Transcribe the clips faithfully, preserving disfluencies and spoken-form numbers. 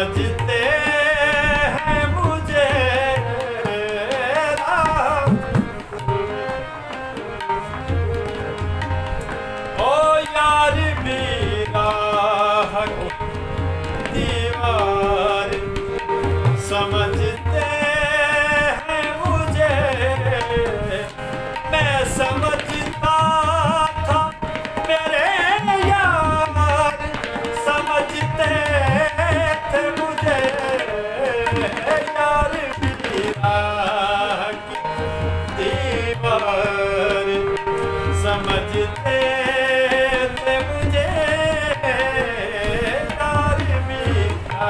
समझते हैं मुझे राम। ओ यार मेरा दीवार समझते हैं मुझे। मैं समझता था मेरे यार समझते थे मुझे। यार मेरा दीवार समझते थे मुझे। यार मेरा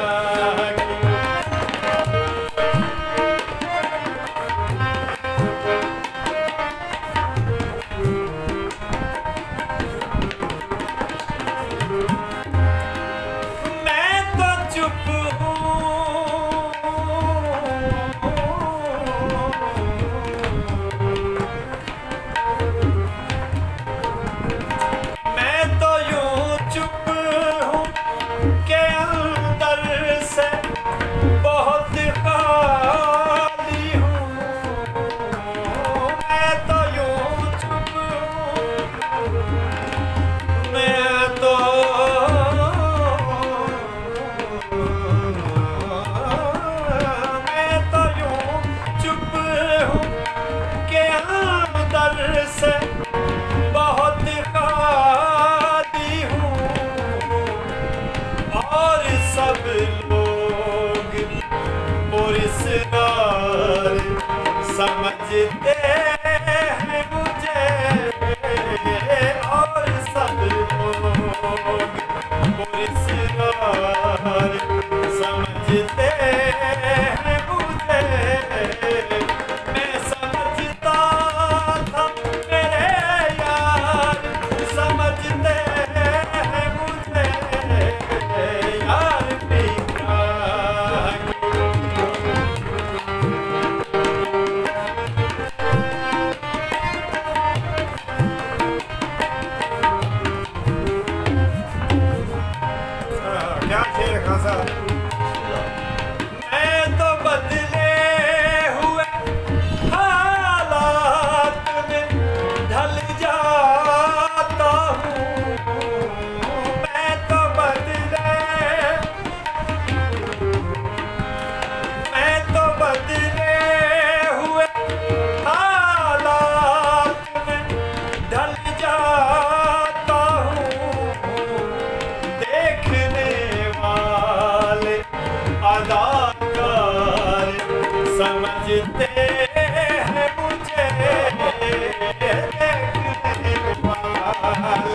मैं तो चुप हूँ, मैं तो यूं चुप हूँ के अंदर से बहुत खाली हूँ। मैं तो यूं चुप हूँ, मैं तो मैं तो यूं चुप हूँ के अंदर से बहुत खाली हूँ। और सब लोग पुरस्कार समझते हैं मुझे। और सब लोग पुरस्कार समझते हैं मुझे। मैं समझता था मेरे यार समझते हैं मुझे। यार मेरा क्या शेर खासा। मैं तो बदले हुए हालात में ढल जाता हूँ। मैं तो बदले मैं तो बदले हुए हालात में ढल जाता हूँ। देखने वाले अदाकार समझते हैं मुझे। देखने वाले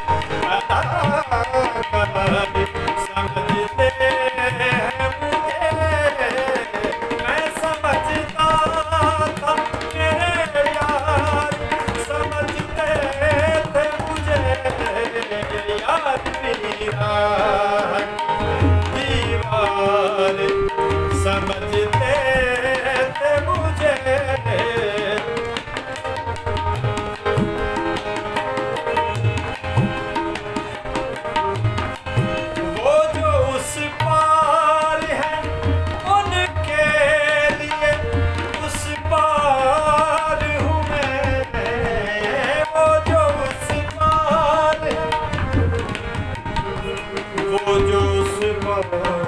अदाकार समझते हैं मुझे। मैं समझता था मेरे यार समझते थे मुझे। यार मेरा दीवार समझते थे मुझे। वो जो उस पार है उनके लिए उस पार हूँ मैं। वो जो उस पार है, वो जो उस पार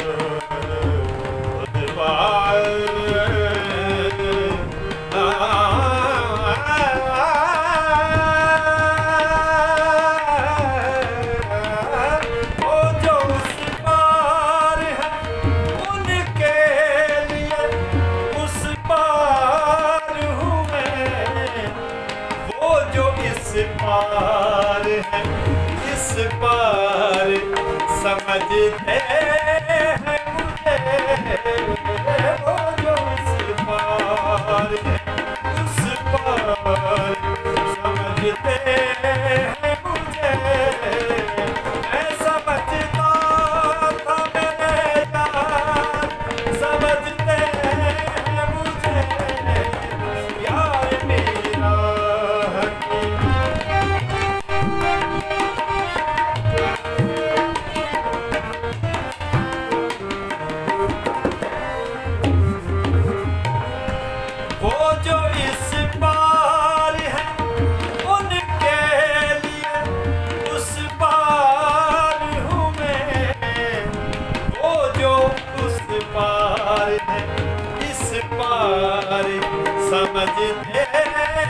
पार है इस पार समझते हैं मुझे। वो जो इस पार है उस पार समझते हैं मुझे। मैं समझता था मेरे यार समझते हैं मुझे। यार मेरा है